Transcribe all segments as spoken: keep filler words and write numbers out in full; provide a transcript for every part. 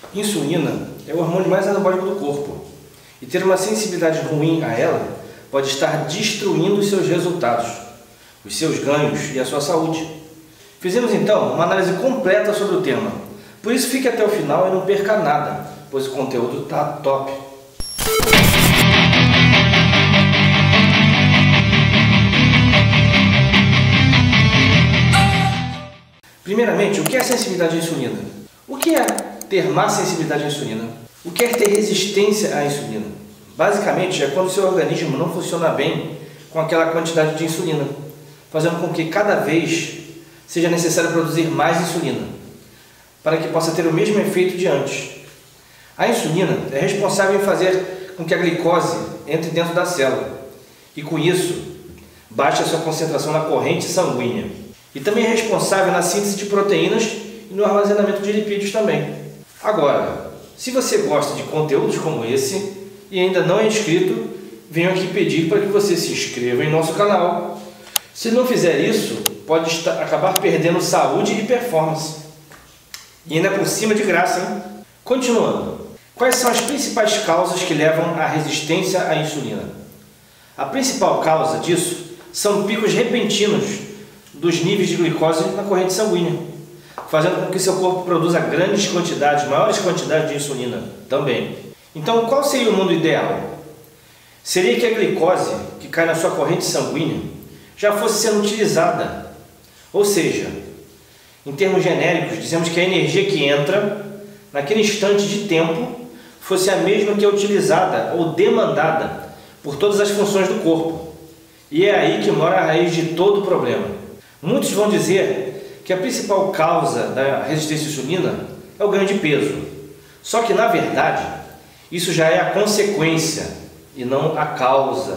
Insulina é o hormônio mais anabólico do corpo, e ter uma sensibilidade ruim a ela pode estar destruindo os seus resultados, os seus ganhos e a sua saúde. Fizemos então uma análise completa sobre o tema, por isso fique até o final e não perca nada, pois o conteúdo está top. Primeiramente, o que é sensibilidade à insulina? O que é ter má sensibilidade à insulina? O que é ter resistência à insulina? Basicamente, é quando o seu organismo não funciona bem com aquela quantidade de insulina, fazendo com que cada vez seja necessário produzir mais insulina, para que possa ter o mesmo efeito de antes. A insulina é responsável em fazer com que a glicose entre dentro da célula, e com isso, baixe a sua concentração na corrente sanguínea. E também é responsável na síntese de proteínas e no armazenamento de lipídios também. Agora, se você gosta de conteúdos como esse e ainda não é inscrito, venho aqui pedir para que você se inscreva em nosso canal. Se não fizer isso, pode estar, acabar perdendo saúde e performance. E ainda por cima de graça, hein? Continuando. Quais são as principais causas que levam à resistência à insulina? A principal causa disso são picos repentinos dos níveis de glicose na corrente sanguínea, fazendo com que seu corpo produza grandes quantidades, maiores quantidades de insulina também. Então, qual seria o mundo ideal? Seria que a glicose que cai na sua corrente sanguínea já fosse sendo utilizada. Ou seja, em termos genéricos, dizemos que a energia que entra naquele instante de tempo fosse a mesma que é utilizada ou demandada por todas as funções do corpo. E é aí que mora a raiz de todo o problema. Muitos vão dizer que a principal causa da resistência à insulina é o ganho de peso. Só que, na verdade, isso já é a consequência e não a causa.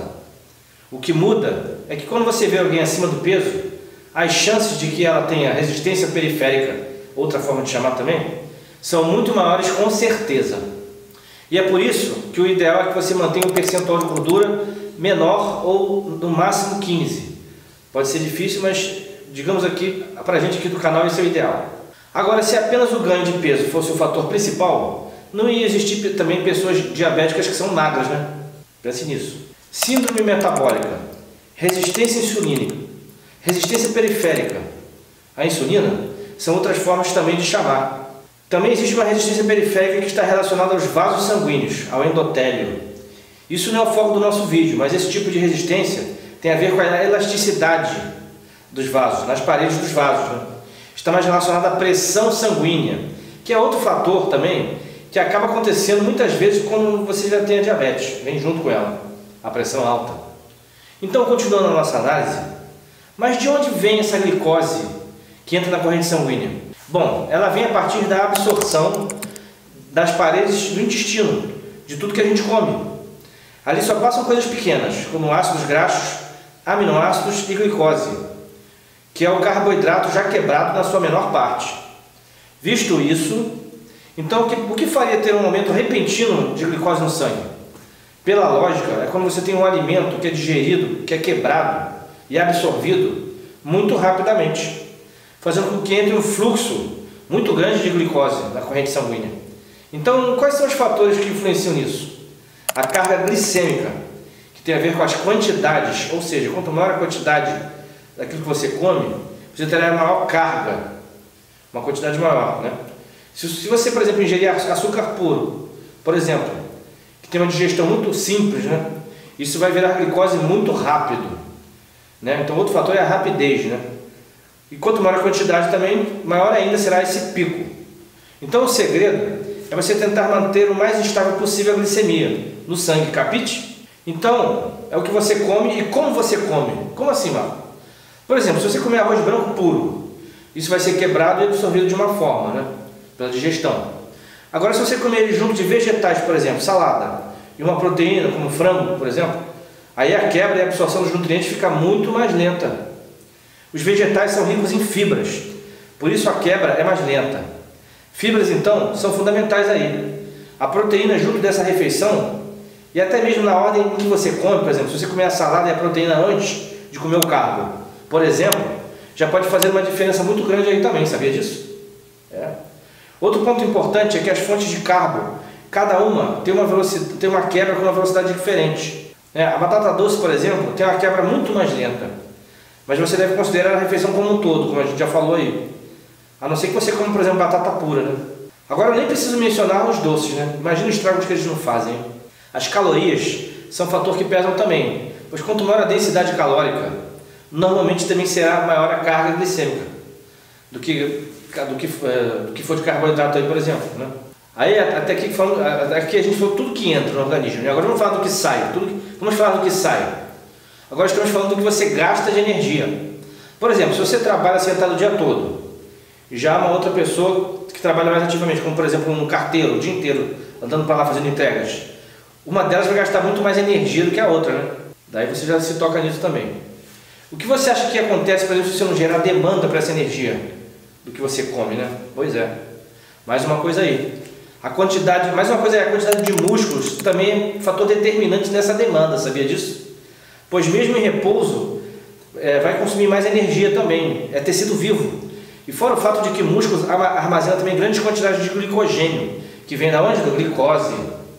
O que muda é que quando você vê alguém acima do peso, as chances de que ela tenha resistência periférica, outra forma de chamar também, são muito maiores com certeza. E é por isso que o ideal é que você mantenha um percentual de gordura menor ou no máximo quinze. Pode ser difícil, mas digamos aqui, para a gente aqui do canal, isso é o ideal. Agora, se apenas o ganho de peso fosse o fator principal, não ia existir também pessoas diabéticas que são magras, né? Pense nisso. Síndrome metabólica, resistência insulínica, resistência periférica à insulina são outras formas também de chamar. Também existe uma resistência periférica que está relacionada aos vasos sanguíneos, ao endotélio. Isso não é o foco do nosso vídeo, mas esse tipo de resistência tem a ver com a elasticidade dos vasos, nas paredes dos vasos, né? Está mais relacionado à pressão sanguínea, que é outro fator também que acaba acontecendo muitas vezes quando você já tem a diabetes, vem junto com ela, a pressão alta. Então, continuando a nossa análise, mas de onde vem essa glicose que entra na corrente sanguínea? Bom, ela vem a partir da absorção das paredes do intestino, de tudo que a gente come. Ali só passam coisas pequenas, como ácidos graxos, aminoácidos e glicose, que é o carboidrato já quebrado na sua menor parte. Visto isso, então o que, o que faria ter um aumento repentino de glicose no sangue? Pela lógica, é quando você tem um alimento que é digerido, que é quebrado e absorvido muito rapidamente, fazendo com que entre um fluxo muito grande de glicose na corrente sanguínea. Então, quais são os fatores que influenciam nisso? A carga glicêmica, que tem a ver com as quantidades, ou seja, quanto maior a quantidade daquilo que você come, você terá maior carga, uma quantidade maior, né? Se, se você, por exemplo, ingerir açúcar puro, por exemplo, que tem uma digestão muito simples, né? Isso vai virar glicose muito rápido, né? Então, outro fator é a rapidez, né? E quanto maior a quantidade também, maior ainda será esse pico. Então, o segredo é você tentar manter o mais estável possível a glicemia no sangue, capite? Então, é o que você come e como você come. Como assim, Marco? Por exemplo, se você comer arroz branco puro, isso vai ser quebrado e absorvido de uma forma, né? Pela digestão. Agora, se você comer ele junto de vegetais, por exemplo, salada, e uma proteína, como frango, por exemplo, aí a quebra e a absorção dos nutrientes fica muito mais lenta. Os vegetais são ricos em fibras, por isso a quebra é mais lenta. Fibras, então, são fundamentais aí. A proteína junto dessa refeição, e até mesmo na ordem em que você come, por exemplo, se você comer a salada e a proteína antes de comer o carbo, por exemplo, já pode fazer uma diferença muito grande aí também, sabia disso? É. Outro ponto importante é que as fontes de carbo, cada uma tem uma, velocidade, tem uma quebra com uma velocidade diferente. A batata doce, por exemplo, tem uma quebra muito mais lenta, mas você deve considerar a refeição como um todo, como a gente já falou aí. A não ser que você coma, por exemplo, batata pura, né? Agora eu nem preciso mencionar os doces, né? Imagina os estragos que eles não fazem. As calorias são um fator que pesam também, pois quanto maior a densidade calórica, normalmente também será maior a carga glicêmica do que, do que, do que for de carboidrato aí, por exemplo, né? Aí até aqui, falando, aqui a gente falou tudo que entra no organismo, né? Agora vamos falar do que sai, tudo que, vamos falar do que sai. Agora estamos falando do que você gasta de energia. Por exemplo, se você trabalha sentado o dia todo, já uma outra pessoa que trabalha mais ativamente, como por exemplo um carteiro, o dia inteiro, andando para lá fazendo entregas, uma delas vai gastar muito mais energia do que a outra, né? Daí você já se toca nisso também. O que você acha que acontece, por exemplo, se você não gerar demanda para essa energia do que você come, né? Pois é. Mais uma coisa aí. A quantidade, mais uma coisa é a quantidade de músculos também é um fator determinante nessa demanda, sabia disso? Pois mesmo em repouso, é, vai consumir mais energia também, é tecido vivo. E fora o fato de que músculos armazenam também grandes quantidades de glicogênio, que vem da onde? Da glicose,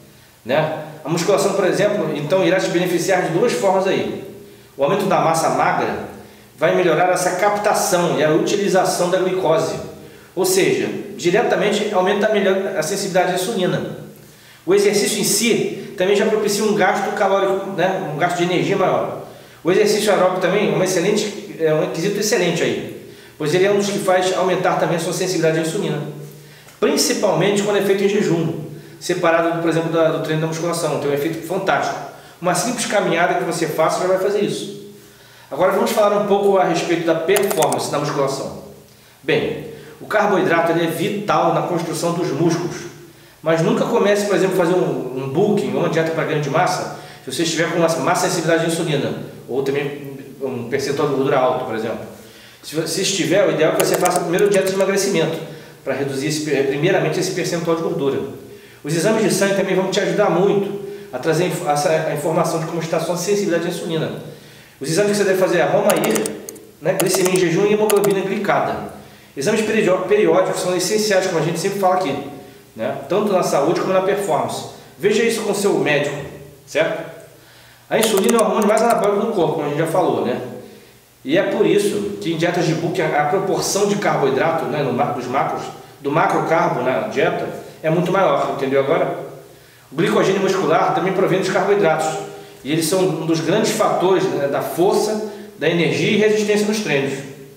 né? A musculação, por exemplo, então irá te beneficiar de duas formas aí. O aumento da massa magra vai melhorar essa captação e a utilização da glicose, ou seja, diretamente aumenta melhor a sensibilidade à insulina. O exercício em si também já propicia um gasto calórico, né? Um gasto de energia maior. O exercício aeróbico também é um, excelente, é um requisito excelente aí, pois ele é um dos que faz aumentar também a sua sensibilidade à insulina, principalmente quando é feito em jejum, separado, por exemplo, do treino da musculação. Tem um efeito fantástico. Uma simples caminhada que você faça já vai fazer isso. Agora vamos falar um pouco a respeito da performance da musculação. Bem, o carboidrato ele é vital na construção dos músculos, mas nunca comece, por exemplo, a fazer um, um bulking ou uma dieta para ganho de massa se você estiver com uma má sensibilidade à insulina, ou também um percentual de gordura alto, por exemplo. Se, se estiver, o ideal é que você faça primeiro dieta de emagrecimento, para reduzir esse, primeiramente esse percentual de gordura. Os exames de sangue também vão te ajudar muito a trazer a informação de como está a sua sensibilidade à insulina. Os exames que você deve fazer é Romair, né, glicemia em jejum e hemoglobina glicada. Exames periódicos são essenciais, como a gente sempre fala aqui, né, tanto na saúde como na performance. Veja isso com o seu médico, certo? A insulina é o hormônio mais anabólico do corpo, como a gente já falou, né? E é por isso que em dietas de bulking a proporção de carboidrato, né, no, dos macros, do macrocarbo na dieta é muito maior, entendeu agora? O glicogênio muscular também provém dos carboidratos, e eles são um dos grandes fatores, né, da força, da energia e resistência nos treinos.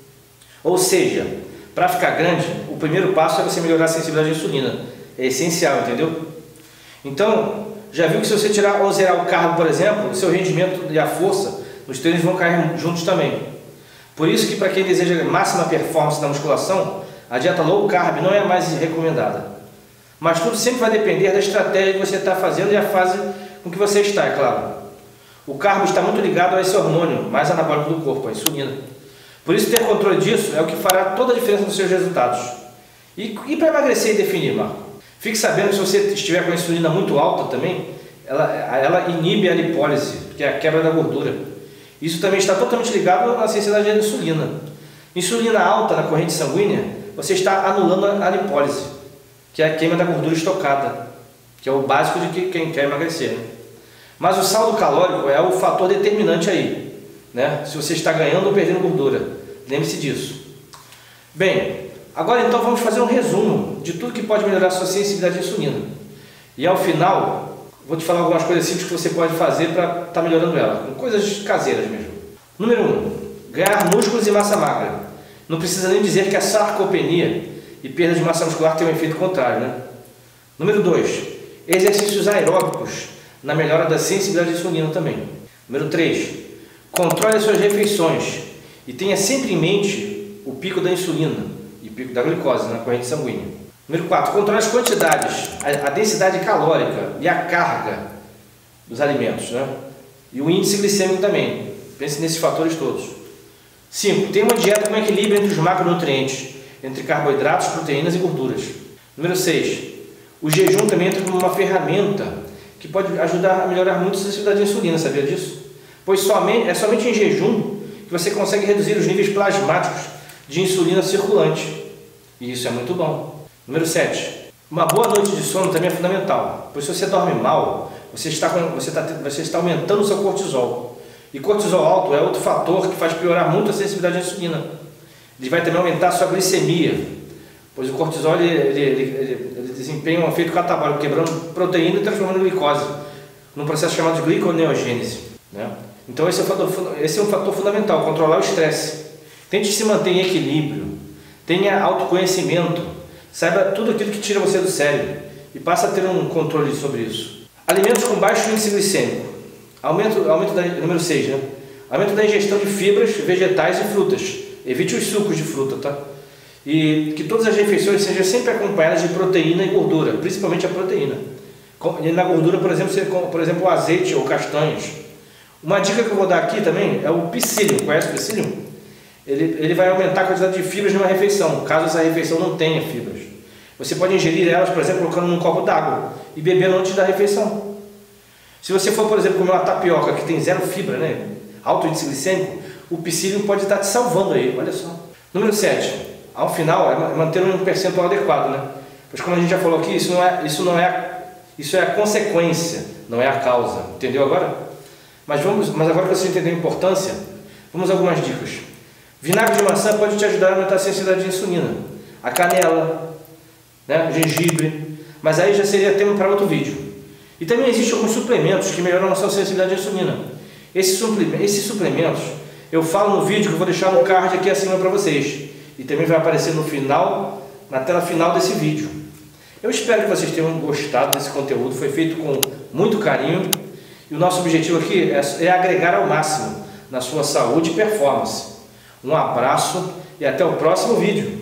Ou seja, para ficar grande, o primeiro passo é você melhorar a sensibilidade à insulina. É essencial, entendeu? Então, já viu que se você tirar ou zerar o carbo, por exemplo, o seu rendimento e a força nos treinos vão cair juntos também. Por isso que para quem deseja máxima performance na musculação, a dieta low carb não é mais recomendada. Mas tudo sempre vai depender da estratégia que você está fazendo e a fase com que você está, é claro. O carbo está muito ligado a esse hormônio mais anabólico do corpo, a insulina. Por isso, ter controle disso é o que fará toda a diferença nos seus resultados. E, e para emagrecer e definir, Marco? Fique sabendo que se você estiver com a insulina muito alta também, ela, ela inibe a lipólise, que é a quebra da gordura. Isso também está totalmente ligado à sensibilidade à insulina. Insulina alta na corrente sanguínea, você está anulando a lipólise, que é a queima da gordura estocada, que é o básico de que, quem quer emagrecer, né? Mas o saldo calórico é o fator determinante aí, né? Se você está ganhando ou perdendo gordura. Lembre-se disso. Bem, agora então vamos fazer um resumo de tudo que pode melhorar a sua sensibilidade à insulina. E ao final, vou te falar algumas coisas simples que você pode fazer para estar melhorando ela, com coisas caseiras mesmo. Número um, ganhar músculos e massa magra. Não precisa nem dizer que a sarcopenia e perda de massa muscular tem um efeito contrário, né? Número dois, exercícios aeróbicos na melhora da sensibilidade à insulina também. Número três, controle as suas refeições e tenha sempre em mente o pico da insulina e o pico da glicose na corrente sanguínea. Número quatro, controle as quantidades, a, a densidade calórica e a carga dos alimentos, né? E o índice glicêmico também. Pense nesses fatores todos. cinco, tenha uma dieta com equilíbrio entre os macronutrientes, entre carboidratos, proteínas e gorduras. Número seis, o jejum também entra como uma ferramenta que pode ajudar a melhorar muito a sensibilidade à insulina, sabia disso? Pois somente, é somente em jejum que você consegue reduzir os níveis plasmáticos de insulina circulante. E isso é muito bom. Número sete. Uma boa noite de sono também é fundamental, pois se você dorme mal, você está, você está, você está aumentando o seu cortisol. E cortisol alto é outro fator que faz piorar muito a sensibilidade à insulina. Ele vai também aumentar a sua glicemia, pois o cortisol ele, ele, ele, ele, ele desempenha um efeito catabólico, quebrando proteína e transformando em glicose, num processo chamado de gliconeogênese, né? Então esse é, um fator, esse é um fator fundamental, controlar o estresse. Tente se manter em equilíbrio, tenha autoconhecimento, saiba tudo aquilo que tira você do sério e passe a ter um controle sobre isso. Alimentos com baixo índice glicêmico. Aumento, aumento da, número seis, né? Aumento da ingestão de fibras, vegetais e frutas. Evite os sucos de fruta, tá? E que todas as refeições sejam sempre acompanhadas de proteína e gordura, principalmente a proteína. E na gordura, por exemplo, você, por exemplo, o azeite ou castanhas. Uma dica que eu vou dar aqui também é o psyllium. Conhece o psyllium? Ele, ele vai aumentar a quantidade de fibras numa refeição, caso essa refeição não tenha fibras. Você pode ingerir elas, por exemplo, colocando num copo d'água e bebendo antes da refeição. Se você for, por exemplo, comer uma tapioca que tem zero fibra, né, alto índice glicêmico, o psyllium pode estar te salvando aí, olha só. Número sete. Ao final, é manter um percentual adequado, né? Pois como a gente já falou aqui, isso não é, isso não é, isso é a consequência, não é a causa. Entendeu agora? Mas, vamos, mas agora que você entendeu a importância, vamos a algumas dicas. Vinagre de maçã pode te ajudar a aumentar a sensibilidade de insulina. A canela, né, o gengibre, mas aí já seria tema para outro vídeo. E também existem alguns suplementos que melhoram a sua sensibilidade à insulina. Esses suplementos, esses suplementos eu falo no vídeo que eu vou deixar no card aqui acima para vocês. E também vai aparecer no final, na tela final desse vídeo. Eu espero que vocês tenham gostado desse conteúdo, foi feito com muito carinho. E o nosso objetivo aqui é, é agregar ao máximo na sua saúde e performance. Um abraço e até o próximo vídeo.